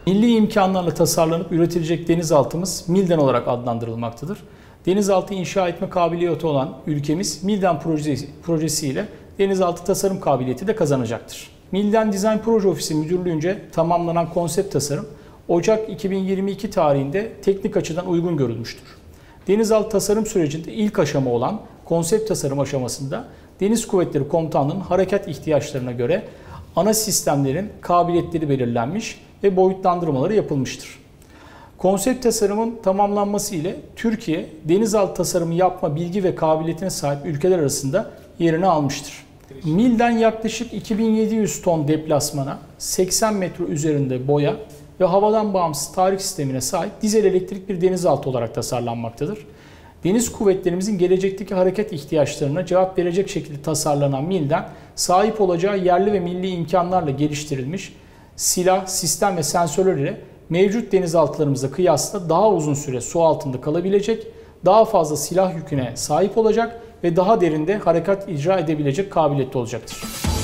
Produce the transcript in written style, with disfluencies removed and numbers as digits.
Milli imkanlarla tasarlanıp üretilecek denizaltımız Milden olarak adlandırılmaktadır. Denizaltı inşa etme kabiliyeti olan ülkemiz Milden projesiyle denizaltı tasarım kabiliyeti de kazanacaktır. Milden Dizayn Proje Ofisi Müdürlüğü'nce tamamlanan konsept tasarım Ocak 2022 tarihinde teknik açıdan uygun görülmüştür. Denizaltı tasarım sürecinde ilk aşama olan konsept tasarım aşamasında Deniz Kuvvetleri Komutanlığı'nın harekat ihtiyaçlarına göre ana sistemlerin kabiliyetleri belirlenmiş ve boyutlandırmaları yapılmıştır. Konsept tasarımın tamamlanması ile Türkiye, denizaltı tasarımı yapma bilgi ve kabiliyetine sahip ülkeler arasında yerini almıştır. Milden yaklaşık 2700 ton deplasmana, 80 metre üzerinde boya ve havadan bağımsız tahrik sistemine sahip dizel elektrik bir denizaltı olarak tasarlanmaktadır. Deniz kuvvetlerimizin gelecekteki hareket ihtiyaçlarına cevap verecek şekilde tasarlanan Milden, sahip olacağı yerli ve milli imkanlarla geliştirilmiş silah, sistem ve sensörler ile mevcut denizaltılarımıza kıyasla daha uzun süre su altında kalabilecek, daha fazla silah yüküne sahip olacak ve daha derinde harekat icra edebilecek kabiliyette olacaktır.